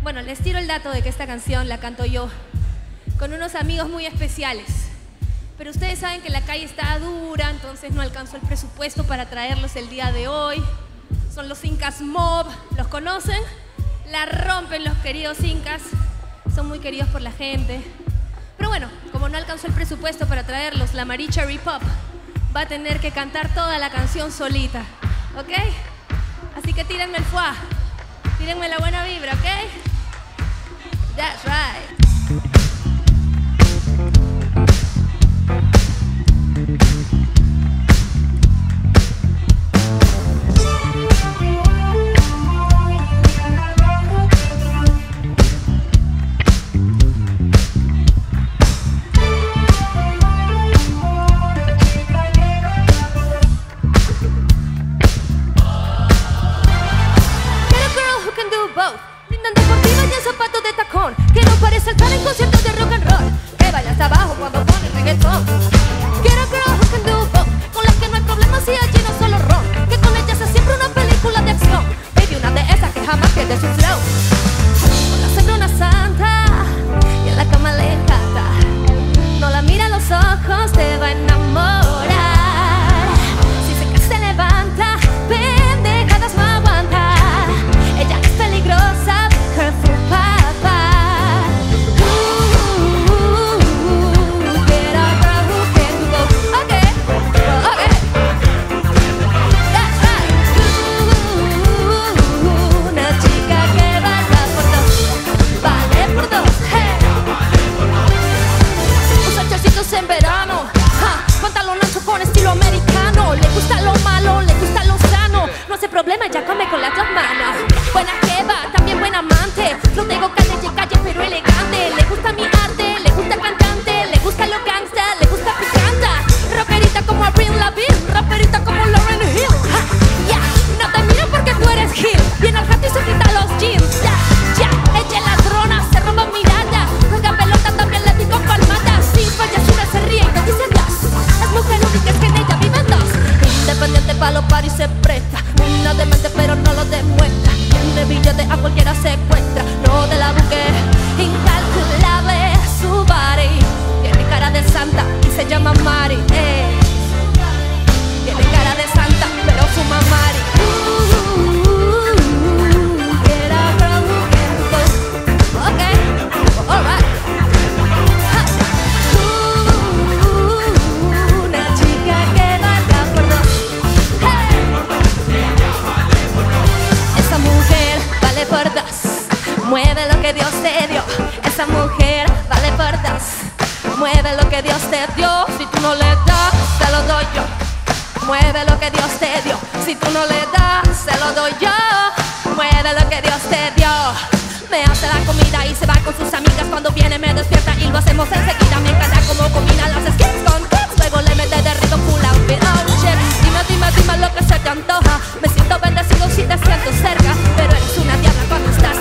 Bueno, les tiro el dato de que esta canción la canto yo con unos amigos muy especiales. Pero ustedes saben que la calle está dura, entonces no alcanzó el presupuesto para traerlos el día de hoy. Son los Incas Mob, ¿los conocen? La rompen los queridos Incas, son muy queridos por la gente. Pero bueno, como no alcanzó el presupuesto para traerlos, la Marie Cherry Pop va a tener que cantar toda la canción solita, ¿ok? Así que tírenme el fuá, tírenme la buena vibra, ¿ok? That's right. Que no parece estar en conciertos de rock and roll, que baila hasta abajo cuando pone reggaetón. Quiero girl who can do both, con las que no hay problemas y allí no solo ron, que con ella se siempre una película de acción. Baby, una de esas que jamás pierde su flow. Con la siempre una santa y en la cama le encanta. No la mira a los ojos, te va a enamorar. Si se cae se levanta, pendejadas no aguanta. Ella es peligrosa, be careful, papá. En verano, pantalón ancho con estilo americano. Le gusta lo malo, le gusta lo sano. No hace problema, ella come con las dos manos. Buena jeva, también buen amante. Lo tengo calle, pero elegante. Le gusta mi arte, le gusta el cantante. Le gusta lo gangsta, le gusta picanta. Rockerita como Avril Lavigne, raperita como Lauryn Hill. Ya, no te miro porque tú eres Hill. Viene al jato y se quita los jeans. Ya, ella es ladrona, se roba mirada. Juega pelota, también le digo palmadas. Sin fallas se ríe y no dice Dios. Es mujer única, es que en ella viven dos. Independiente pa' los paris se presta. Una demente pero no lo demuestra. Tiene billete, a cualquiera se encuentra. No de la buque, incalculable su body. Tiene cara de santa y se llama Mari. Tiene cara de santa pero su Mari. Get a girl who can go. Okay, alright. Mueve lo que Dios te dio. Esa mujer vale por dos. Mueve lo que Dios te dio. Si tú no le das, se lo doy yo. Mueve lo que Dios te dio. Si tú no le das, se lo doy yo. Mueve lo que Dios te dio. Me hace la comida y se va con sus amigas. Cuando viene me despierta y lo hacemos enseguida. Me encanta cómo combina las skins con kids. Luego le mete de rico full outfit. Oh shit, dime lo que se te antoja. Me siento bendecido si te siento cerca, pero eres una diabla cuando estás